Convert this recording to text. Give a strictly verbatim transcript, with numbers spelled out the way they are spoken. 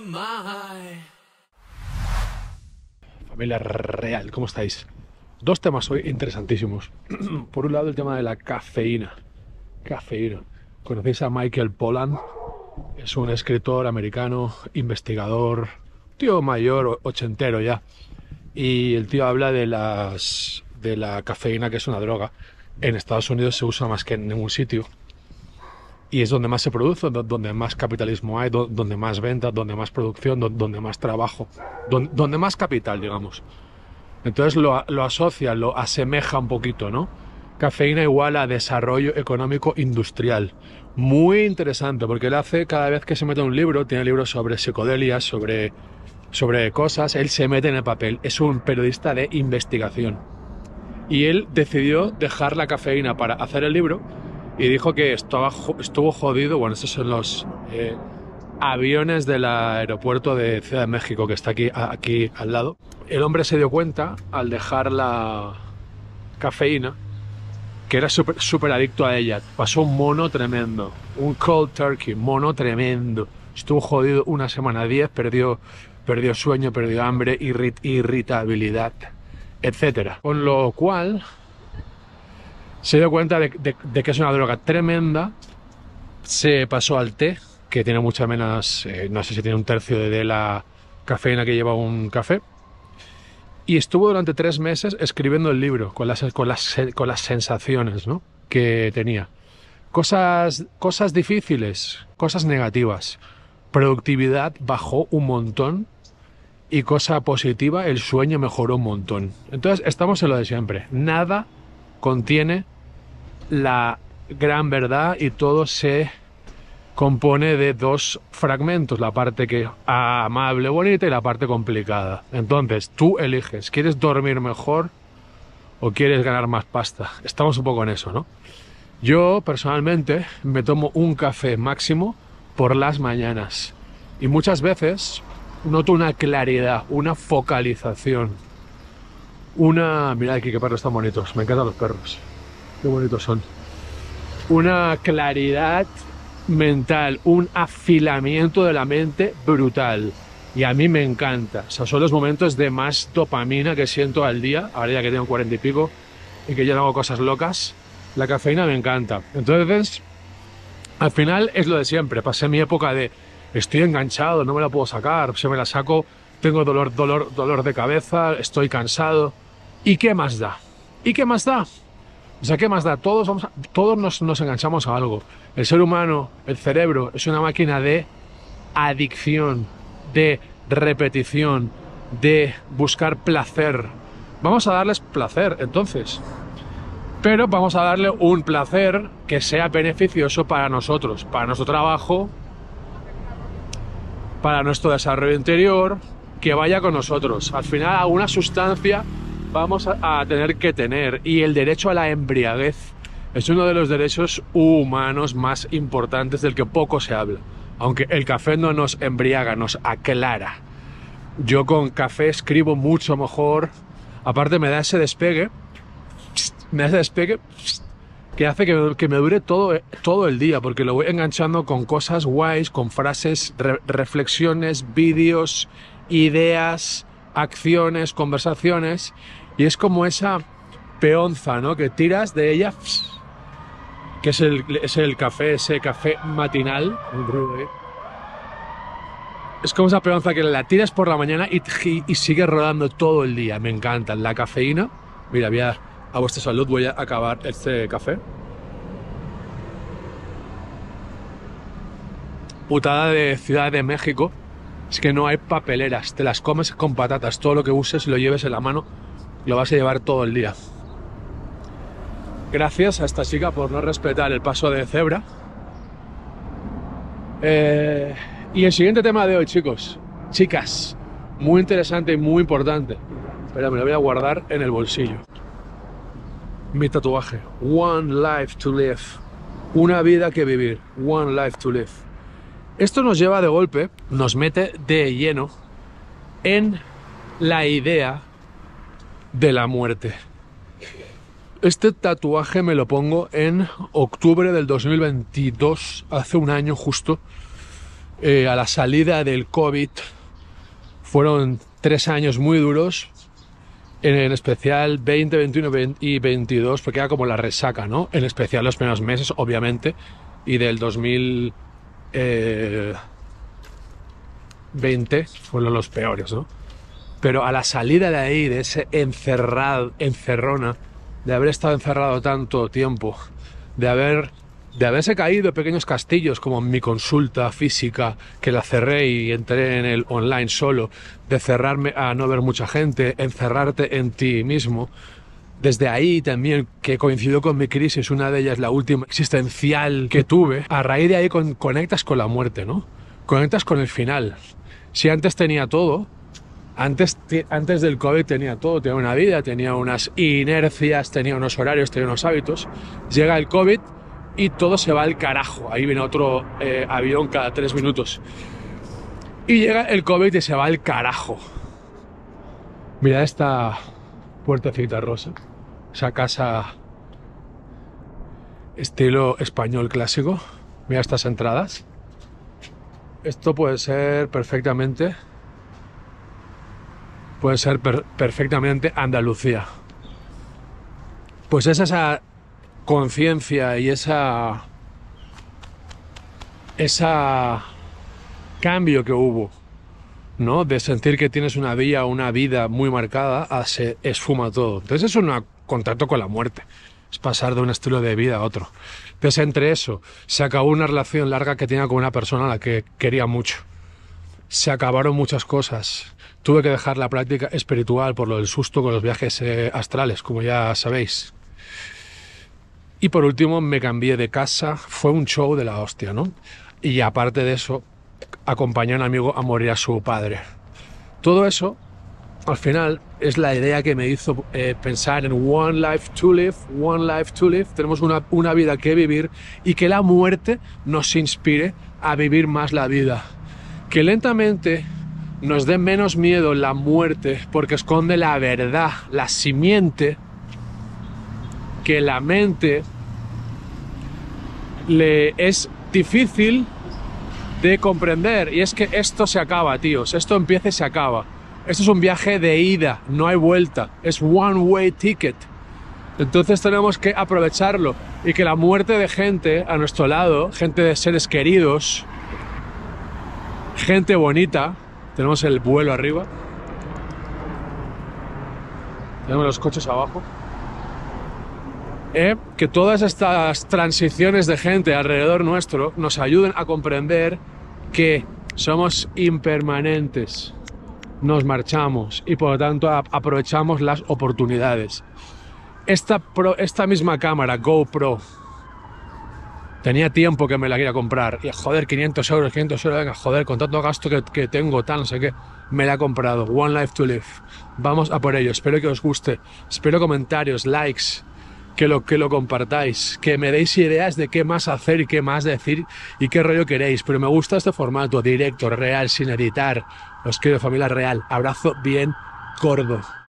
Familia real, ¿cómo estáis? Dos temas hoy interesantísimos. Por un lado, el tema de la cafeína. Cafeína. ¿Conocéis a Michael Pollan? Es un escritor americano, investigador, tío mayor, ochentero ya. Y el tío habla de, las, de la cafeína, que es una droga. En Estados Unidos se usa más que en ningún sitio. Y es donde más se produce, donde más capitalismo hay, donde más ventas, donde más producción, donde más trabajo, donde más capital, digamos. Entonces lo, lo asocia, lo asemeja un poquito, ¿no? Cafeína igual a desarrollo económico industrial. Muy interesante, porque él hace, cada vez que se mete un libro, tiene libros sobre psicodelias, sobre, sobre cosas, él se mete en el papel. Es un periodista de investigación. Y él decidió dejar la cafeína para hacer el libro y dijo que estaba, estuvo jodido. Bueno, estos son los eh, aviones del aeropuerto de Ciudad de México, que está aquí, aquí al lado. El hombre se dio cuenta, al dejar la cafeína, que era súper súper adicto a ella. Pasó un mono tremendo, un cold turkey, mono tremendo. Estuvo jodido una semana, diez, perdió, perdió sueño, perdió hambre, irrit, irritabilidad, etcétera. Con lo cual se dio cuenta de, de, de que es una droga tremenda. Se pasó al té, que tiene mucha menos, eh, no sé si tiene un tercio de, de la cafeína que lleva un café. Y estuvo durante tres meses escribiendo el libro, con las, con las, con las sensaciones, ¿no?, que tenía. Cosas, cosas difíciles, cosas negativas. Productividad bajó un montón. Y cosa positiva, el sueño mejoró un montón. Entonces estamos en lo de siempre. Nada contiene la gran verdad y todo se compone de dos fragmentos, la parte que amable, bonita, y la parte complicada. Entonces tú eliges, ¿quieres dormir mejor o quieres ganar más pasta? Estamos un poco en eso, ¿no? Yo personalmente me tomo un café máximo por las mañanas y muchas veces noto una claridad, una focalización, una... Mirad aquí qué perros tan bonitos, me encantan los perros, qué bonitos son. Una claridad mental, un afilamiento de la mente brutal. Y a mí me encanta. O sea, son los momentos de más dopamina que siento al día, ahora ya que tengo cuarenta y pico y que ya no hago cosas locas. La cafeína me encanta. Entonces, al final es lo de siempre. Pasé mi época de estoy enganchado, no me la puedo sacar, si me la saco tengo dolor, dolor, dolor de cabeza, estoy cansado. ¿Y qué más da? ¿Y qué más da? O sea, ¿qué más da? Todos, vamos a, todos nos, nos enganchamos a algo. El ser humano, el cerebro, es una máquina de adicción, de repetición, de buscar placer. Vamos a darles placer, entonces. Pero vamos a darle un placer que sea beneficioso para nosotros, para nuestro trabajo, para nuestro desarrollo interior, que vaya con nosotros. Al final, alguna sustancia vamos a, a tener que tener. Y el derecho a la embriaguez es uno de los derechos humanos más importantes del que poco se habla. Aunque el café no nos embriaga, nos aclara. Yo con café escribo mucho mejor. Aparte me da ese despegue, me da ese despegue que hace que, que me dure todo, todo el día, porque lo voy enganchando con cosas guays, con frases, re, reflexiones, vídeos, ideas, acciones, conversaciones, y es como esa peonza, ¿no?, que tiras de ella, que es el, es el café, ese café matinal, un ruido, ¿eh? Es como esa peonza que la tiras por la mañana y, y, y sigue rodando todo el día. Me encanta la cafeína. Mira, voy a, a vuestra salud voy a acabar este café. Putada de Ciudad de México es que no hay papeleras, te las comes con patatas. Todo lo que uses y lo lleves en la mano lo vas a llevar todo el día. Gracias a esta chica por no respetar el paso de cebra. Eh, y el siguiente tema de hoy, chicos, chicas, muy interesante y muy importante. Espera, me lo voy a guardar en el bolsillo. Mi tatuaje, One Life to Live, una vida que vivir, One Life to Live. Esto nos lleva de golpe, nos mete de lleno en la idea de la muerte. Este tatuaje me lo pongo en octubre del dos mil veintidós, hace un año justo. eh, a la salida del COVID fueron tres años muy duros, en especial veinte, veintiuno y veintidós, porque era como la resaca, ¿no? En especial los primeros meses, obviamente, y del dos mil veinte fueron los peores, ¿no? Pero a la salida de ahí, de ese encerrado, encerrona, de haber estado encerrado tanto tiempo, de haber de haberse caído pequeños castillos como mi consulta física, que la cerré y entré en el online solo, de cerrarme a no ver mucha gente, encerrarte en ti mismo. Desde ahí también, que coincidió con mi crisis, una de ellas la última existencial que tuve, a raíz de ahí con, conectas con la muerte, ¿no? Conectas con el final. Si antes tenía todo, antes, antes del COVID tenía todo, tenía una vida, tenía unas inercias, tenía unos horarios, tenía unos hábitos, llega el COVID y todo se va al carajo. Ahí viene otro eh, avión cada tres minutos. Y llega el COVID y se va al carajo. Mirad esta puertecita rosa. Esa casa estilo español clásico. Mira estas entradas. Esto puede ser perfectamente... Puede ser per perfectamente Andalucía. Pues es esa conciencia y esa esa cambio que hubo, ¿no? De sentir que tienes una vía, una vida muy marcada, a se esfuma todo. Entonces es un contacto con la muerte, es pasar de un estilo de vida a otro. Entonces entre eso se acabó una relación larga que tenía con una persona a la que quería mucho, se acabaron muchas cosas, tuve que dejar la práctica espiritual por lo del susto con los viajes eh, astrales, como ya sabéis. Y por último me cambié de casa, fue un show de la hostia, ¿no? Y aparte de eso, acompañé a un amigo a morir a su padre. Todo eso, al final, es la idea que me hizo eh, pensar en one life to live, one life to live. Tenemos una, una vida que vivir y que la muerte nos inspire a vivir más la vida. Que lentamente nos dé menos miedo la muerte porque esconde la verdad, la simiente que la mente le es difícil de comprender, y es que esto se acaba, tíos, esto empieza y se acaba. Esto es un viaje de ida, no hay vuelta, es one way ticket. Entonces tenemos que aprovecharlo, y que la muerte de gente a nuestro lado, gente de seres queridos, gente bonita, tenemos el vuelo arriba, tenemos los coches abajo. Eh, que todas estas transiciones de gente alrededor nuestro nos ayuden a comprender que somos impermanentes, nos marchamos y por lo tanto aprovechamos las oportunidades. Esta, pro, esta misma cámara GoPro tenía tiempo que me la quería comprar y joder, quinientos euros, quinientos euros, venga, joder, con tanto gasto que, que tengo, tal, no sé qué, me la he comprado. One life to live, vamos a por ello, espero que os guste, espero comentarios, likes, que lo, que lo compartáis, que me deis ideas de qué más hacer y qué más decir y qué rollo queréis. Pero me gusta este formato, directo, real, sin editar. Os quiero, familia real. Abrazo bien gordo.